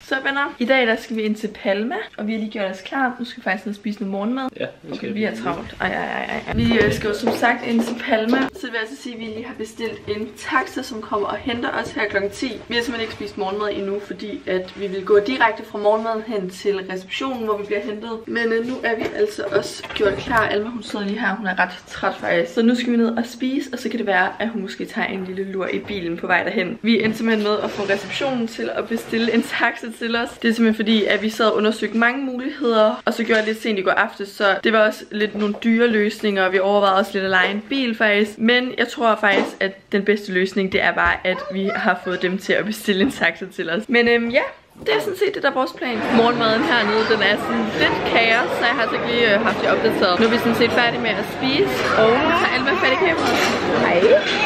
Så venner, i dag der skal vi ind til Palma, og vi har lige gjort os klar. Nu skal vi faktisk ned og spise noget morgenmad. Ja, okay, vi er travlt. Vi skal jo som sagt ind til Palma, så det vil altså sige, at vi lige har bestilt en taxa, som kommer og henter os her kl. 10. Vi har simpelthen ikke spist morgenmad endnu, fordi at vi vil gå direkte fra morgenmaden hen til receptionen, hvor vi bliver hentet. Men nu er vi altså også gjort klar. Alma, hun sidder lige her, hun er ret træt faktisk. Så nu skal vi ned og spise, og så kan det være, at hun måske tager en lille lur i bilen på vej derhen. Vi endte simpelthen med at få receptionen til at bestille en taxa til os. Det er simpelthen fordi, at vi sad og undersøgte mange muligheder, og så gjorde jeg lidt sent i går aftes, så det var også lidt nogle dyre løsninger, og vi overvejede også lidt at leje en bil faktisk. Men jeg tror faktisk, at den bedste løsning, det er bare, at vi har fået dem til at bestille en taxa til os. Men ja, det er sådan set det, der er vores plan. Morgenmaden hernede, den er sådan lidt kaos, så jeg har altså ikke lige haft det opdateret. Nu er vi sådan set færdige med at spise, og nu har Alma fat i kameraet. Hej.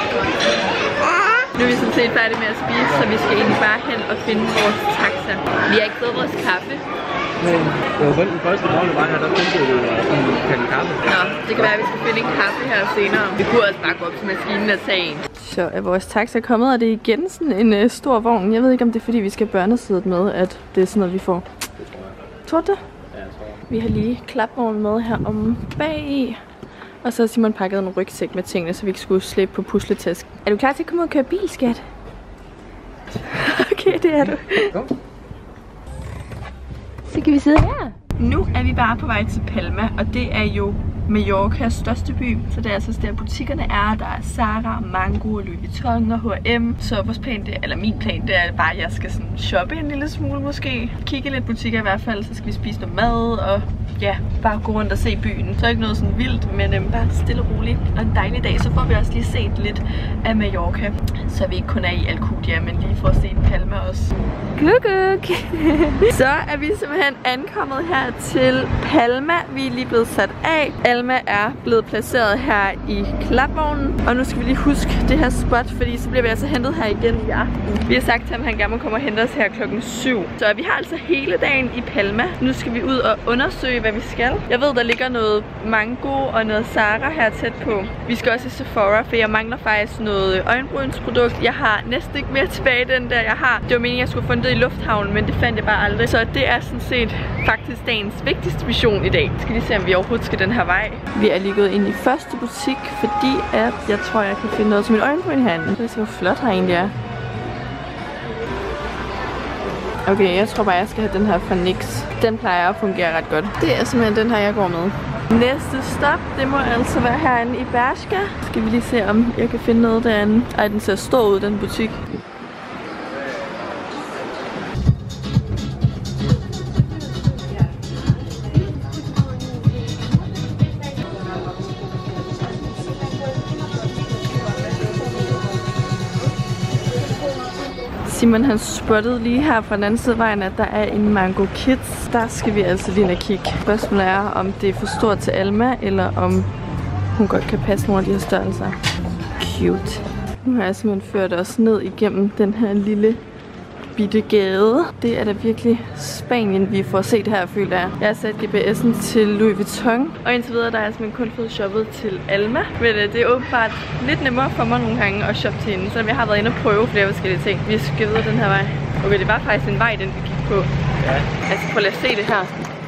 Nu er vi sådan set færdige med at spise, så vi skal egentlig bare hen og finde vores taxa. Vi har ikke fået vores kaffe. Men det var kun den første morgen, der var her, der tænkte vi en kaffe. Nå, det kan være, at vi skal finde en kaffe her senere. Vi kunne også bare gå op til maskinen og tage en. Så er vores taxa kommet, og det er igen sådan en stor vogn. Jeg ved ikke, om det er fordi, vi skal børnesædet med, at det er sådan noget, vi får. Tror du det? Ja, jeg tror. Vi har lige klapvognen med her om bagi. Og så har Simon pakket en rygsæk med tingene, så vi ikke skulle slæbe på pusletasken. Er du klar til at komme ud og køre bil, skat? Okay, det er du. Så kan vi sidde her. Nu er vi bare på vej til Palma, og det er jo Mallorcas største by. Så det er altså der butikkerne er. Der er Zara, Mango, Louis Vuitton og H&M. Så vores plan, min plan, det er bare, at jeg skal sådan shoppe en lille smule måske. Kigge lidt butikker i hvert fald, så skal vi spise noget mad og ja, bare gå rundt og se byen. Så ikke noget sådan vildt, men bare stille og roligt. Og en dejlig dag, så får vi også lige set lidt af Mallorca. Så vi ikke kun er i Alcudia, men lige får set Palma også. Kuk. Så er vi simpelthen ankommet her til Palma. Vi er lige blevet sat af. Alma er blevet placeret her i klapvognen. Og nu skal vi lige huske det her spot, fordi så bliver vi altså hentet her igen i aften. Vi har sagt til ham, at han gerne må komme og hente os her klokken 7. Så vi har altså hele dagen i Palma. Nu skal vi ud og undersøge, hvad vi skal. Jeg ved, der ligger noget Mango og noget Zara her tæt på. Vi skal også i Sephora, for jeg mangler faktisk noget øjenbrynsprodukt. Jeg har næsten ikke mere tilbage den der, jeg har. Det var meningen, at jeg skulle finde det i lufthavnen, men det fandt jeg bare aldrig. Så det er sådan set faktisk dagens vigtigste mission i dag. Jeg skal lige se, om vi overhovedet skal den her vej. Vi er lige gået ind i første butik, fordi at jeg tror, jeg kan finde noget til mit øjenbryn herinde. Det er så flot her egentlig er. Okay, jeg tror bare, jeg skal have den her fra NYX. Den plejer at fungere ret godt. Det er simpelthen den her, jeg går med. Næste stop, det må altså være herinde i Bershka. Skal vi lige se, om jeg kan finde noget derinde. Ej, den ser stor ud, den butik. Simon han spottede lige her fra den anden side af vejen, at der er en Mango Kids. Der skal vi altså lige ind og kigge. Spørgsmålet er, om det er for stort til Alma, eller om hun godt kan passe nogle af de her størrelser. Cute. Nu har jeg simpelthen ført os ned igennem den her lille bitte gade. Det er da virkelig Spanien, vi får set her, føler jeg. Jeg har sat GPS'en til Louis Vuitton, og indtil videre der er jeg simpelthen kun fået shoppet til Alma. Men det er åbenbart lidt nemmere for mig nogle gange at shoppe til hende, selvom jeg har været inde og prøve flere forskellige ting. Vi skal videre den her vej. Okay, det var faktisk en vej, den vi gik på. Ja. Altså, prøv at se det her.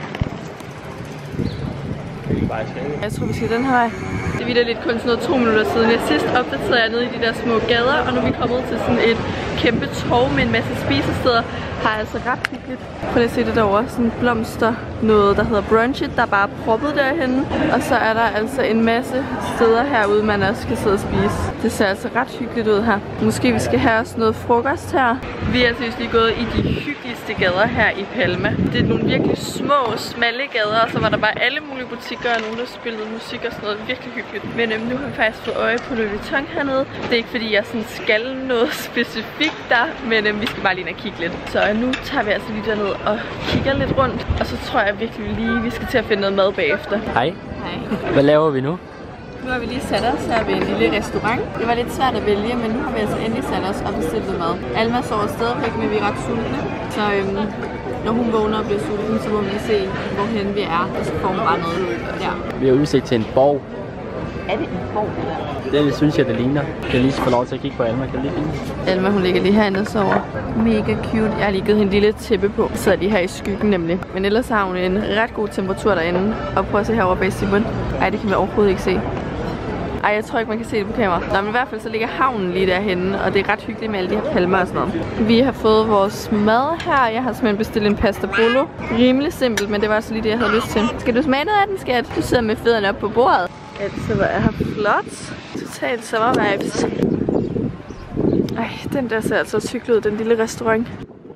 Jeg tror, vi skal den her vej. Det er lidt kun sådan noget 2 minutter siden. Jeg sidst opdaterede jeg nede i de der små gader, og nu er vi kommet til sådan et kæmpe torv med en masse spisesteder. Har altså ret hyggeligt. Prøv lige at se det derovre. Sådan blomster, noget der hedder Brunchet, der er bare proppet derhenne. Og så er der altså en masse steder herude, man også kan sidde og spise. Det ser altså ret hyggeligt ud her. Måske vi skal have os noget frokost her. Vi er altså lige gået i de hyggeligste gader her i Palma. Det er nogle virkelig små, smalle gader, og så var der bare alle mulige butikker og nogen, der spillede musik og sådan noget. Virkelig hyggeligt. Men nu har vi faktisk fået øje på Louis Vuitton hernede. Det er ikke fordi, jeg sådan skal noget specifikt der, men vi skal bare lige ind og kigge lidt. Så nu tager vi altså lige derned og kigger lidt rundt, og så tror jeg virkelig lige, vi skal til at finde noget mad bagefter. Hej. Hej. Hvad laver vi nu? Nu har vi lige sat os her ved en lille restaurant. Det var lidt svært at vælge, men nu har vi altså endelig sat os og bestilt noget mad. Alma sover stadigvæk, men vi er ret sultne. Så når hun vågner og bliver sulten, så må vi se, hvorhen vi er, og så får hun bare noget der. Vi har udsigt til en borg. Er det en form, det der? Det synes jeg, det ligner. Kan jeg lige få lov til at kigge på Alma? Kan det lige ligne? Alma, hun ligger lige herinde og sover. Mega cute. Jeg har lige givet hende en lille tæppe på. Så er de her i skyggen nemlig. Men ellers har hun en ret god temperatur derinde. Og prøv at se herovre bag Simon. Ej, det kan man overhovedet ikke se. Ej, jeg tror ikke, man kan se det på kamera. Nå, men i hvert fald så ligger havnen lige derhenne, og det er ret hyggeligt med alle de her palmer og sådan noget. Vi har fået vores mad her. Jeg har simpelthen bestilt en pasta bolo. Rimelig simpelt, men det var altså lige det, jeg havde lyst til. Skal du smage noget af den, skat? Du sidder med fødderne op på bordet. Altså, hvor er her flot. Totalt sommervibes. Ej, den der ser altså cyklet ud, den lille restaurant.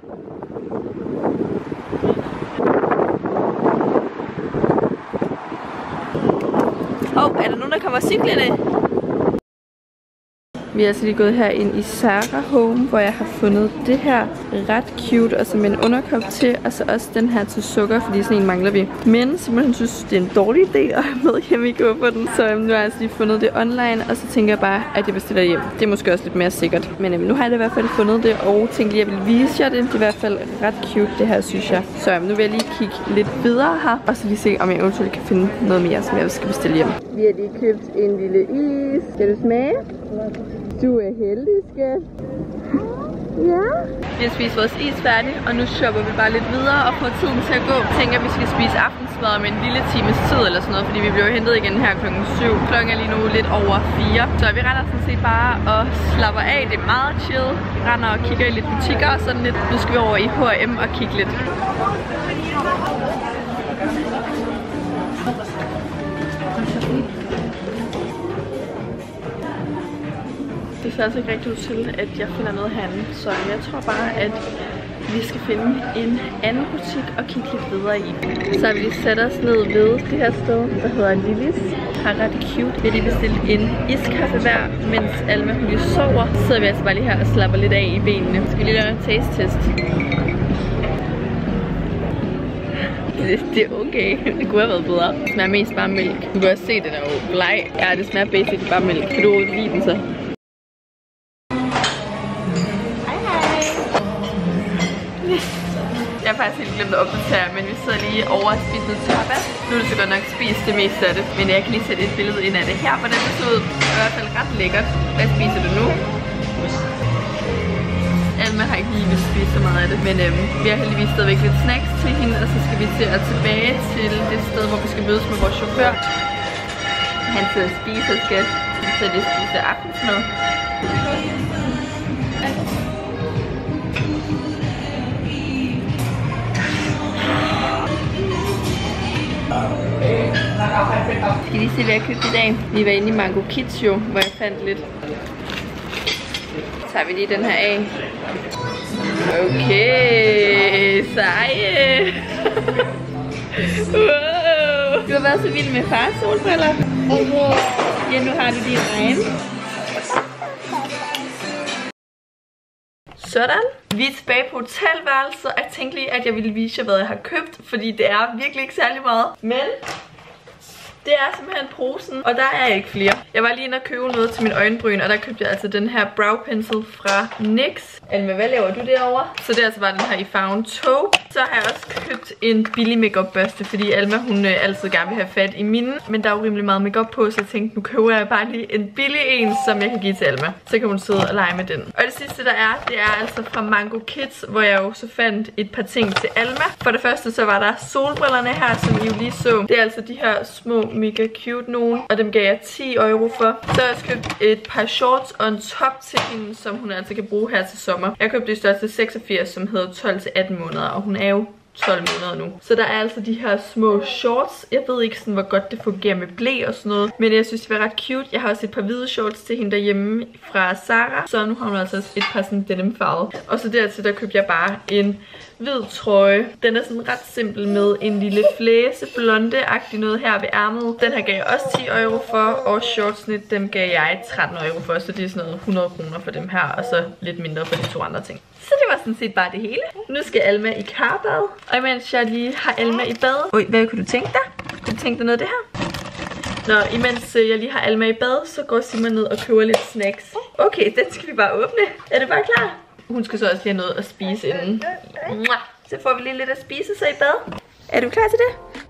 Er der nogen, der kommer cyklerne? Vi er altså lige gået her ind i Zara Home, hvor jeg har fundet det her ret cute, og som en underkop til, og så også den her til sukker, fordi sådan en mangler vi. Men simpelthen synes, det er en dårlig idé at have med hjemme i kuffen, så nu har jeg altså lige fundet det online, og så tænker jeg bare, at jeg bestiller hjem. Det er måske også lidt mere sikkert. Men nu har jeg i hvert fald fundet det, og tænkte lige, at jeg vil vise jer det. Det er i hvert fald ret cute, det her, synes jeg. Så nu vil jeg lige kigge lidt videre her, og så lige se, om jeg eventuelt kan finde noget mere, som jeg skal bestille hjem. Vi har lige købt en lille is. Skal du smage? Du er heldig, skat. Ja. Vi har spist vores is færdig, og nu shopper vi bare lidt videre og får tiden til at gå. Jeg tænker, at vi skal spise aftensmad om en lille times tid eller sådan noget, fordi vi bliver hentet igen her klokken 7. Klokken er lige nu lidt over 4. Så vi render sådan set bare og slapper af. Det er meget chill. Render og kigger i lidt butikker og sådan lidt. Nu skal vi over i H&M og kigge lidt. Det ser altså ikke rigtig ud til, at jeg finder noget herinde, så jeg tror bare, at vi skal finde en anden butik og kigge lidt videre i. Så har vi lige sat os ned ved det her sted, der hedder Lillis. Har ret cute. Vi har lige bestilt en iskaffe hver, mens Alma hun lige sover. Så sidder vi altså bare lige her og slapper lidt af i benene. Skal vi lige lave en taste-test? Det er okay. Det kunne have været bedre. Det smager mest bare mælk. Du kan også se, den er jo bleg. Ja, det smager basic bare mælk. Kan du lide den så? Jeg har faktisk helt glemt at opdatere, men vi sidder lige over og spiser noget tapas. Nu er det så godt nok spist det meste af det, men jeg kan lige sætte et billede ind af det her, hvordan det ser ud. Det er i hvert fald ret lækkert. Hvad spiser du nu? Alma har ikke lige vil spise så meget af det, men vi har heldigvis stadigvæk lidt snacks til hende, og så skal vi tilbage til det sted, hvor vi skal mødes med vores chauffør. Han sidder og spiser, skat. Så det spiser aftensmad. Skal lige se, hvad jeg købte i dag? Vi var inde i Mango Kids jo, hvor jeg fandt lidt. Så tager vi lige den her af. Okay, seje. Wow. Du har været så vild med fars solbriller. Ja, nu har du dine egne. Sådan. Vi er tilbage på hotelværelset, og jeg tænkte lige, at jeg ville vise jer, hvad jeg har købt, fordi det er virkelig ikke særlig meget. Men det er simpelthen posen, og der er ikke flere. Jeg var lige inde og købe noget til min øjenbryn, og der købte jeg altså den her brow pencil fra NYX. Alma, hvad laver du derovre? Så det er altså bare den her i farven taupe. Så har jeg også købt en billig makeup børste, fordi Alma hun altid gerne vil have fat i mine. Men der er jo rimelig meget makeup på, så jeg tænkte, nu køber jeg bare lige en billig en, som jeg kan give til Alma. Så kan hun sidde og lege med den. Og det sidste der er, det er altså fra Mango Kids, hvor jeg jo så fandt et par ting til Alma. For det første så var der solbrillerne her, som I jo lige så. Det er altså de her små mega cute nogen, og dem gav jeg 10 euro for. Så har jeg også købt et par shorts og en top til hende, som hun altså kan bruge her til sommer. Jeg købte det største 86, som hedder 12-18 måneder, og hun er jo 12 måneder nu. Så der er altså de her små shorts. Jeg ved ikke sådan, hvor godt det fungerer med blæ og sådan noget, men jeg synes, det var ret cute. Jeg har også et par hvide shorts til hende derhjemme fra Zara, så nu har hun altså et par sådan denimfarvet. Og så dertil, der købte jeg bare en hvid trøje. Den er sådan ret simpel med en lille flæse, blonde-agtig noget her ved ærmet. Den her gav jeg også 10 euro for, og shortsene, dem gav jeg 13 euro for, så det er sådan noget 100 kroner for dem her, og så lidt mindre for de to andre ting. Så det var sådan set bare det hele. Nu skal Alma i karbad, og imens jeg lige har Alma i bad. Oj, hvad kunne du tænke dig? Kunne du tænke dig noget af det her? Nå, imens jeg lige har Alma i bad, så går Simon ned og køber lidt snacks. Okay, den skal vi bare åbne. Er du bare klar? Hun skal så også lige have noget at spise inden. Så får vi lige lidt at spise så i bad. Er du klar til det?